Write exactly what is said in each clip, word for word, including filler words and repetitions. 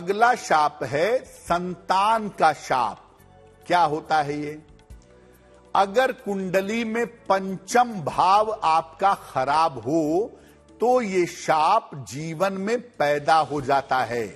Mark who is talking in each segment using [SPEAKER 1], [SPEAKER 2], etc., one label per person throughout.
[SPEAKER 1] अगला शाप है संतान का शाप। क्या होता है ये? अगर कुंडली में पंचम भाव आपका खराब हो तो ये शाप जीवन में पैदा हो जाता है।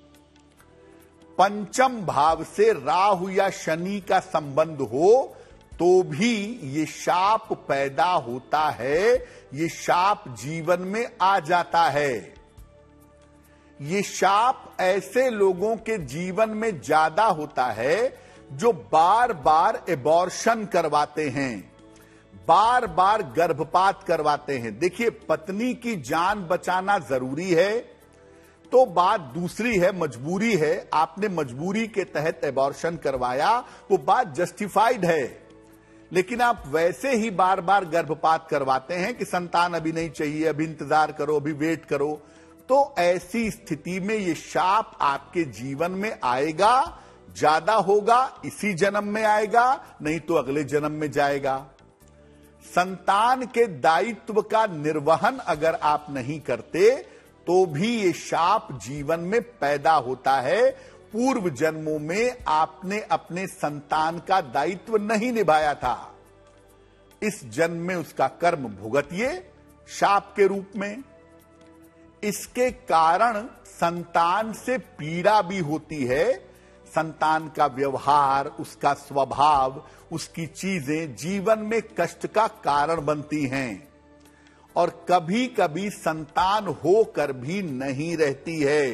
[SPEAKER 1] पंचम भाव से राहु या शनि का संबंध हो तो भी ये शाप पैदा होता है, ये शाप जीवन में आ जाता है। ये शाप ऐसे लोगों के जीवन में ज्यादा होता है जो बार बार एबॉर्शन करवाते हैं, बार बार गर्भपात करवाते हैं। देखिए, पत्नी की जान बचाना जरूरी है तो बात दूसरी है, मजबूरी है। आपने मजबूरी के तहत एबॉर्शन करवाया, वो बात जस्टिफाइड है। लेकिन आप वैसे ही बार बार गर्भपात करवाते हैं कि संतान अभी नहीं चाहिए, अभी इंतजार करो, अभी वेट करो, तो ऐसी स्थिति में ये शाप आपके जीवन में आएगा, ज्यादा होगा, इसी जन्म में आएगा, नहीं तो अगले जन्म में जाएगा। संतान के दायित्व का निर्वहन अगर आप नहीं करते तो भी ये शाप जीवन में पैदा होता है। पूर्व जन्मों में आपने अपने संतान का दायित्व नहीं निभाया था, इस जन्म में उसका कर्म भुगतिए शाप के रूप में। इसके कारण संतान से पीड़ा भी होती है। संतान का व्यवहार, उसका स्वभाव, उसकी चीजें जीवन में कष्ट का कारण बनती हैं और कभी कभी संतान होकर भी नहीं रहती है।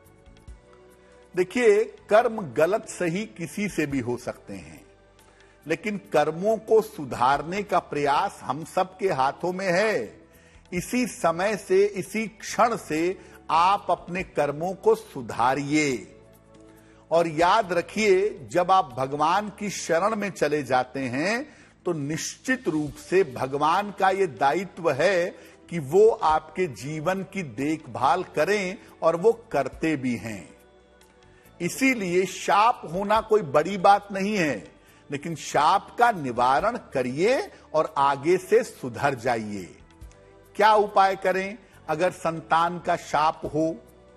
[SPEAKER 1] देखिए, कर्म गलत सही किसी से भी हो सकते हैं, लेकिन कर्मों को सुधारने का प्रयास हम सबके हाथों में है। इसी समय से, इसी क्षण से आप अपने कर्मों को सुधारिए और याद रखिए, जब आप भगवान की शरण में चले जाते हैं तो निश्चित रूप से भगवान का ये दायित्व है कि वो आपके जीवन की देखभाल करें और वो करते भी हैं। इसीलिए शाप होना कोई बड़ी बात नहीं है, लेकिन शाप का निवारण करिए और आगे से सुधर जाइए। क्या उपाय करें अगर संतान का शाप हो?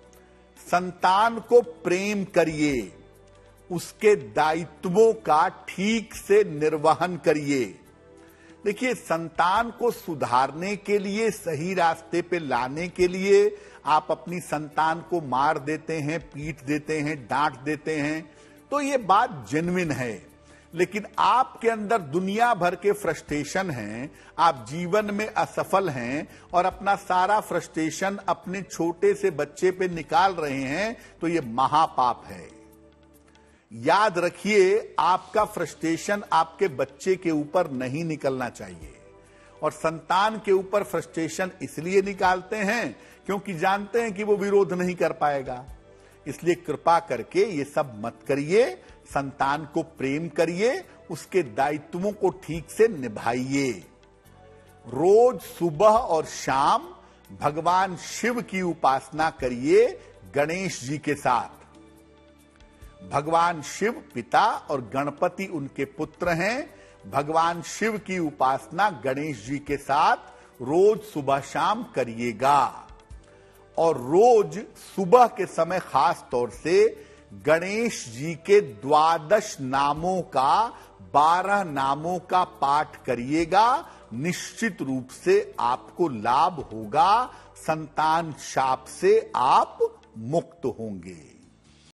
[SPEAKER 1] संतान को प्रेम करिए, उसके दायित्वों का ठीक से निर्वहन करिए। देखिए, संतान को सुधारने के लिए, सही रास्ते पे लाने के लिए आप अपनी संतान को मार देते हैं, पीट देते हैं, डांट देते हैं, तो ये बात जेन्युइन है। लेकिन आपके अंदर दुनिया भर के फ्रस्ट्रेशन हैं, आप जीवन में असफल हैं और अपना सारा फ्रस्ट्रेशन अपने छोटे से बच्चे पे निकाल रहे हैं, तो ये महापाप है। याद रखिए, आपका फ्रस्ट्रेशन आपके बच्चे के ऊपर नहीं निकलना चाहिए। और संतान के ऊपर फ्रस्ट्रेशन इसलिए निकालते हैं क्योंकि जानते हैं कि वो विरोध नहीं कर पाएगा। इसलिए कृपा करके ये सब मत करिए, संतान को प्रेम करिए, उसके दायित्वों को ठीक से निभाइए। रोज सुबह और शाम भगवान शिव की उपासना करिए गणेश जी के साथ। भगवान शिव पिता और गणपति उनके पुत्र हैं। भगवान शिव की उपासना गणेश जी के साथ रोज सुबह शाम करिएगा। और रोज सुबह के समय खास तौर से गणेश जी के द्वादश नामों का, बारह नामों का पाठ करिएगा। निश्चित रूप से आपको लाभ होगा, संतान शाप से आप मुक्त होंगे।